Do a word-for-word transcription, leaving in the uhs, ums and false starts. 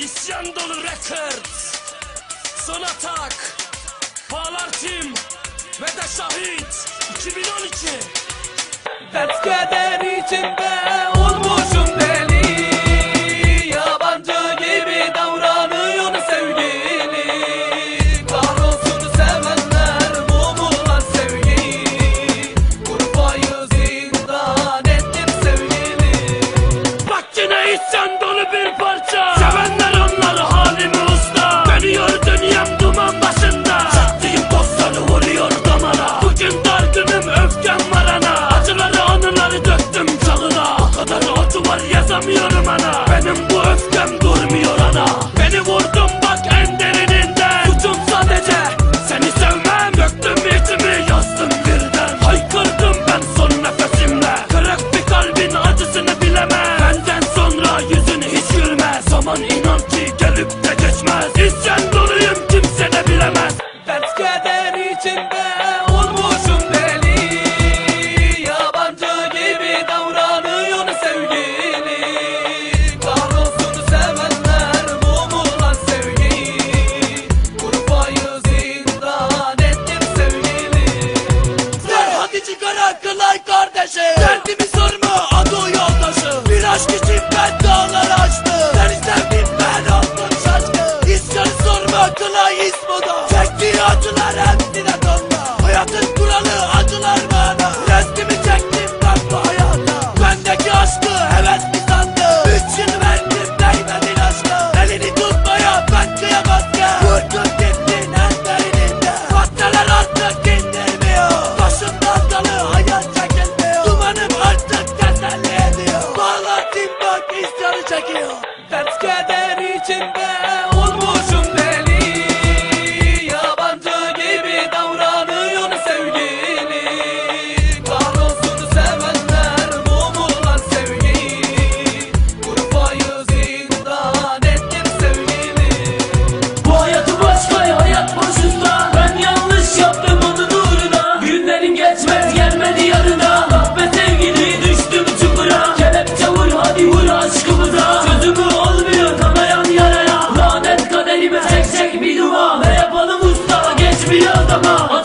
İsyan dolu records. Son atak. Bağlar Team ve de Şahit iki bin on iki. Dert keder içinde olmuşum deli, yabancı gibi davranıyor sevgili. Kahrolsun sevenler mumla sevgi, Urfa'yı zindan ettim sevgili. Bak yine isyan dolu bir parça. Sevenler onlar halimi usta. Dönüyor dünyam duman başında. Çaktığım dostları vuruyor damara. Bugün dargınım öfkem var ana. Acıları anıları döktüm çalına. O kadar acı var yazamıyorum ana. Benim bu öfkem durmuyor ana. Beni vurdum bak en derininde. Suçum sadece seni sevmem. Döktüm içimi yazdım birden. Haykırdım ben son nefesimle. Kırık bir kalbin acısını bilemem. Benden sonra yüzün hiç gülmez. Zaman inan ki gelip de geçmez. İsyan doluyum kimse de bilemez. Dert keder içinde olmuşum deli, yabancı gibi davranıyor sevgili. Kahrolsun sevenler mumla sevgi, Urfa'yı zindan ettim sevgili. Ver hadi çıkara kılay kardeşim. Derdimi sorma adı yoldaşı. Bir aşk için ben dağları açtım. Seni sevdim ben oldum şaşkın. İsyanı sorma kılay ismoda. Çektiği acılar hepsine donma. Hayatın kuralı acılar bana. Restimi çektim ben bu hayata. Bendeki aşkı heves mi sandın? Üç yıl verdim değmedin aşka. Elini tutmaya ben kıyamazken. Vurdun gittin en derininde. Maddeler artık indirmiyor. Başım dalgalı hayat çekilmiyor. Dumanım artık teselli ediyor. Bağlatayım bak isyanı çekiyor. Dert keder içinde olmuşum deli, yabancı gibi davranıyor sevgili. Kahrolsun sevenler mumla sevgi, Urfa'yı zindan ettim sevgili. Bu hayatı başka hayat başında. Ben yanlış yaptım onun uğruna. Günlerim geçmez gelmedi yarına. Ah be sevgili düştüm çukura. Kelepçe vur hadi vur aşkımıza. Çözümü olmuyor kanayan yaraya. Lanet kaderime çek çek bir dua. Ne yapalım usta geçmiyor adama.